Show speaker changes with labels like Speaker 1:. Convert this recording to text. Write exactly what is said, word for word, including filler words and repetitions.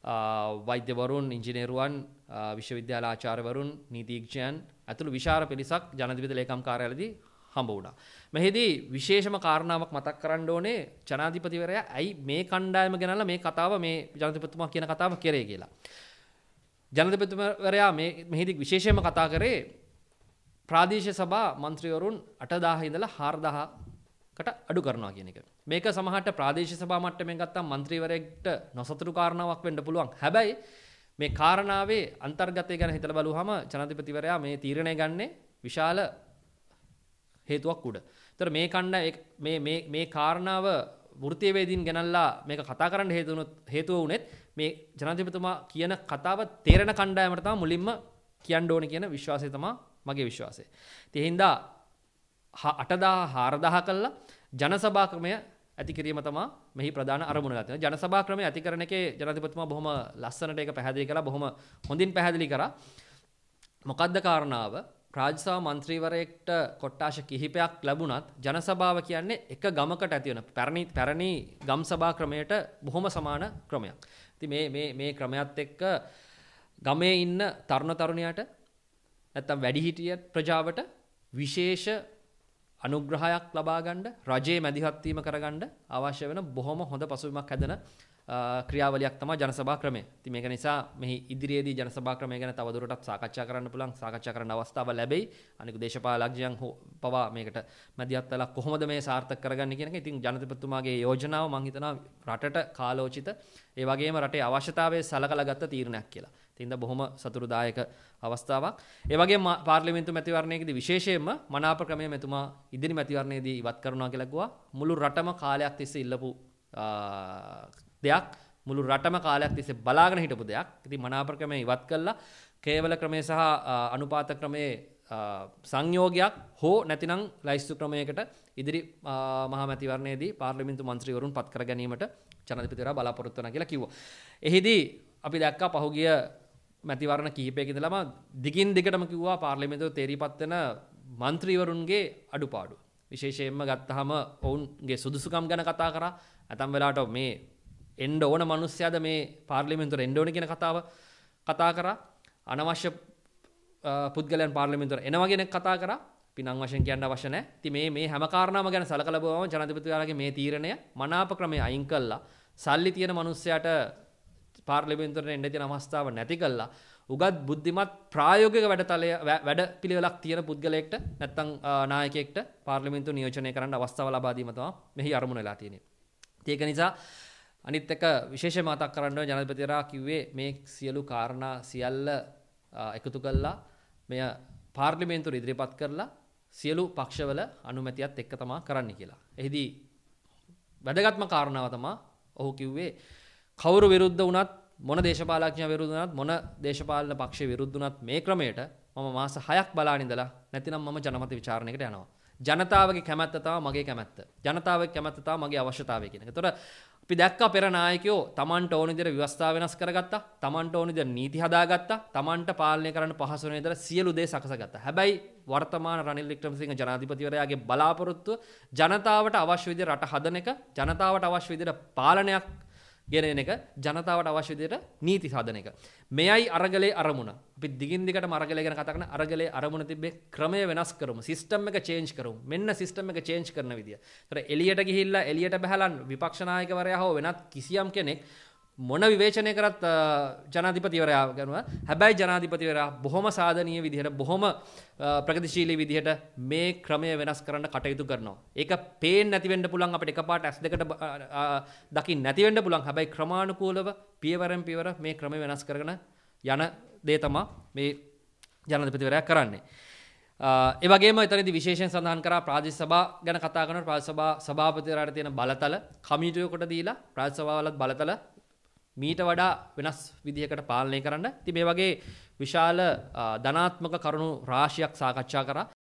Speaker 1: වෛද්‍යවරුන්, ඉංජිනේරුවන්, විශ්වවිද්‍යාල ආචාර්යවරුන්, නීතිඥයන් ඇතුළු විශාල පිරිසක් ජනාධිපති ලේකම් කාර්යාලයේදී හම්බ වුණා. මෙහිදී විශේෂම කාරණාවක් මතක් කරන්න ඕනේ ජනාධිපතිවරයා ඇයි මේ කණ්ඩායම ගෙනල්ලා මේ කතාව මේ ජනාධිපතිතුමා කියන කතාව කරේ කියලා. ජනාධිපතිවරයා මේ මෙහිදී විශේෂයෙන්ම කතා කරේ ප්‍රාදේශීය සභා മന്ത്രിවරුන් අටදාහ ඉඳලා හාරදාහකට අඩු කරනවා කියන එක. මේක සමහරට ප්‍රාදේශීය සභා මට්ටමින් ගත්තම മന്ത്രിවරයෙක්ට නොසතුටු කාරණාවක් වෙන්න පුළුවන්. හැබැයි මේ කාරණාවේ අන්තර්ගතය ගැන හිතලා බලුවාම ජනාධිපතිවරයා මේ තීරණය ගන්නේ විශාල හේතුවක් උඩ. ඒතර මේ කණ්ඩ මේ මේ මේ කාරණාව වෘත්තීයවේදීන් ගෙනල්ලා මේක කතා කරන්න හේතු වුණොත් හේතුව උනේත් මේ ජනාධිපතිතුමා කියන කතාව තේරෙන කණ්ඩායමට තමයි මුලින්ම කියන්න ඕනේ කියන විශ්වාසය තමයි මගේ විශ්වාසය. ඉතින් ඒ හින්දා අටදාහ හාරදාහ කළා ජනසභා ක්‍රමය ඇති කිරීම තමයි මෙහි ප්‍රධාන අරමුණ ගන්න. ජනසභා ක්‍රමය ඇති කරන එකේ ජනාධිපතිතුමා බොහොම ලස්සනට ඒක පැහැදිලි කළා. බොහොම හොඳින් පැහැදිලි කරා. මොකද්ද කාරණාව? රාජ්‍යසභා මන්ත්‍රීවරයෙක්ට කොට්ටාශ කිහිපයක් ලැබුණත් ජනසභාව කියන්නේ එක ගමකට ඇති වෙන පැරණි පැරණි ගම් සභා ක්‍රමයට බොහොම සමාන ක්‍රමයක්. ඉතින් මේ මේ මේ ක්‍රමයත් එක්ක ගමේ ඉන්න තරුණ තරුණියට නැත්තම් වැඩිහිටිය ප්‍රජාවට විශේෂ අනුග්‍රහයක් ලබා ගන්න රජයේ මැදිහත් වීම කරගන්න අවශ්‍ය වෙන බොහොම හොඳ පසුබිමක් හැදෙන ක්‍රියාවලියක් තමයි ජනසභා ක්‍රමය. ඉතින් මේක නිසා මෙහි ඉදිරියේදී ජනසභා ක්‍රමය ගැන තවදුරටත් සාකච්ඡා කරන්න පුළුවන්, සාකච්ඡා කරන්න අවස්ථාව ලැබෙයි. අනික දේශපාලඥයන් පවා මේකට මැදිහත් වෙලා කොහොමද මේ සාර්ථක කරගන්නේ කියන එක. ඉතින් ජනාධිපතිතුමාගේ යෝජනාව මම හිතනවා රටට කාලෝචිත, ඒ වගේම රටේ අවශ්‍යතාවයේ සලකලා ගත්ත තීරණයක් කියලා. ඉතින් ද බොහොම සතුටුදායක අවස්ථාවක්. ඒ වගේම පාර්ලිමේන්තු මැතිවරණයේදී විශේෂයෙන්ම මනාප ක්‍රමය මෙතුමා ඉදිරි මැතිවරණයේදී ඉවත් කරනවා කියලා කිව්වා. මුළු රටම කාලයක් තිස්සේ ඉල්ලපු දෙයක්, මුළු රටම කාලයක් තිස්සේ බලාගෙන හිටපු දෙයක්. ඉතින් මනාප ක්‍රමය ඉවත් කළා. කේවල ක්‍රමය සහ අනුපාත ක්‍රමයේ සංයෝගයක් හෝ නැතිනම් ලයිස්තු ක්‍රමයකට ඉදිරි මහා මැතිවරණයේදී පාර්ලිමේන්තු මන්ත්‍රීවරුන් පත් කර ගැනීමට ජනාධිපතිවරයා බලාපොරොත්තු වෙනවා කියලා කිව්වා. එහිදී අපි දැක්කා පහුගිය මැතිවරණ කිහිපයක ඉඳලම දිගින් දිගටම කිව්වා පාර්ලිමේන්තුවේ තේරීපත් වෙන മന്ത്രിවරුන්ගේ අඩුපාඩු. විශේෂයෙන්ම ගත්තාම ඔවුන්ගේ සුදුසුකම් ගැන කතා කරා. නැතම් වෙලාවට මේ එන්න ඕන මිනිස්සයාද මේ පාර්ලිමේන්තුවට එන්න ඕන කියන කතාව කතා කරා. අනවශ්‍ය පුද්ගලයන් පාර්ලිමේන්තුවට එනවා කියන කතා කරා. පිනං වශයෙන් කියන්න අවශ්‍ය නැහැ. ඉතින් මේ මේ හැම කාරණාවම ගැන සලකලා බලුවම ජනාධිපතිවරයාගේ මේ තීරණය මනාප ක්‍රමයේ අයින් කළා. සල්ලි තියෙන මිනිස්සයාට පාර්ලිමේන්තුවට එන්න තියෙන අවස්ථාව නැති කළා. උගත් බුද්ධිමත් ප්‍රායෝගික වැඩතලය වැඩ පිළිවෙලක් තියෙන පුද්ගලයෙක්ට නැත්නම් නායකයෙක්ට පාර්ලිමේන්තුව නියෝජනය කරන්න අවස්ථාව ලබා දීම තමයි මෙහි අරමුණ වෙලා තියෙන්නේ. ඒක නිසා අනිත් එක විශේෂයෙන්ම මතක් කරන්න ඕනේ ජනාධිපතිවරයා කිව්වේ මේ සියලු කාරණා සියල්ල එකතු කළා මෙය පාර්ලිමේන්තුවට ඉදිරිපත් කරලා සියලු පක්ෂවල අනුමැතියත් එක්ක තමයි කරන්න කියලා. එහිදී වැදගත්ම කාරණාව තමයි ඔහු කිව්වේ කවුරු විරුද්ධ වුණත් මොන දේශපාලඥයා විරුද්ධ වුණත් මොන දේශපාලන පක්ෂ විරුද්ධ වුණත් මේ ක්‍රමයට මම මාස හයක් බලාගෙන ඉඳලා නැතිනම් මම ජනමත විචාරණයකට යනවා. ජනතාවගේ කැමැත්ත තමයි මගේ කැමැත්ත. ජනතාවගේ කැමැත්ත තමයි මගේ අවශ්‍යතාවය කියන එක. ඒතකොට අපි දැක්කා පෙර නායකයෝ Tamanට ඕන විදිහට ව්‍යවස්ථා වෙනස් කරගත්තා. Tamanට ඕන විදිහට නීති හදාගත්තා. Tamanට පාලනය කරන්න පහසු වෙන විදිහට සියලු දේ සකසගත්තා. හැබැයි වර්තමාන රනිල් වික්‍රමසිංහ ජනාධිපතිවරයාගේ බලාපොරොත්තුව ජනතාවට අවශ්‍ය විදිහට රට හදන එක, ජනතාවට අවශ්‍ය විදිහට පාලනයක් ගෙනෙන එක, ජනතාවට අවශ්‍ය විදිහට නීති හදන එක. මෙයයි අරගලේ අරමුණ. අපි දිගින් දිගටම අරගලේ ගැන කතා කරන අරගලේ අරමුණ තිබ්බේ ක්‍රමය වෙනස් කරමු. සිස්ටම් එක චේන්ජ් කරමු. මෙන්න සිස්ටම් එක චේන්ජ් කරන විදිය. ඒතර එළියට ගිහිල්ලා එළියට බහලා විපක්ෂ නායකවරයා හෝ වෙනත් කිසියම් කෙනෙක් මොන විවේචනය කරත් ජනාධිපතිවරයා කරනවා. හැබැයි ජනාධිපතිවරයා බොහොම සාධනීය විදිහට බොහොම ප්‍රගතිශීලී විදිහට මේ ක්‍රමය වෙනස් කරන්න කටයුතු කරනවා. ඒක පේන්නේ නැති වෙන්න පුළුවන් අපිට එකපාරට ඇස් දෙකට දකින්න නැති වෙන්න පුළුවන්. හැබැයි ක්‍රමානුකූලව පියවරෙන් පියවර මේ ක්‍රමය වෙනස් කරගෙන යන දේ තමයි මේ ජනාධිපතිවරයා කරන්නේ. ඒ වගේම එතනදී විශේෂයෙන් සඳහන් කරා ප්‍රාදේශ සභා ගැන කතා කරනකොට ප්‍රාදේශ සභා සභාපතිවරයාට තියෙන බලතල කමිටුවකට දීලා ප්‍රාදේශ සභාවලත් බලතල මීට වඩා වෙනස් විදිහකට පාලනය කරන්න. ඉතින් මේ වගේ විශාල ධනාත්මක කරුණු රාශියක් සාකච්ඡා කරා.